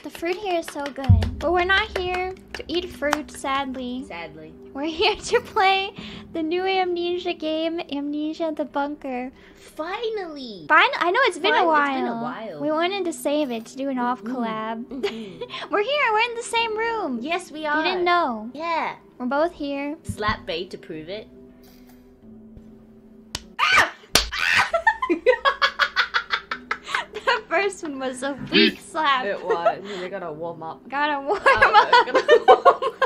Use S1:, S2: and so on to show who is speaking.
S1: The fruit here is so good. But we're not here to eat fruit, sadly.
S2: Sadly.
S1: We're here to play the new Amnesia game, Amnesia the Bunker.
S2: Finally!
S1: I know it's been a while.
S2: It's been a while.
S1: We wanted to save it to do an off collab. We're here. We're in the same room.
S2: Yes, we are.
S1: You didn't know.
S2: Yeah.
S1: We're both here.
S2: Slap bait to prove it.
S1: The first one was a weak slap.
S2: It was. We gotta warm up.
S1: Gotta warm up.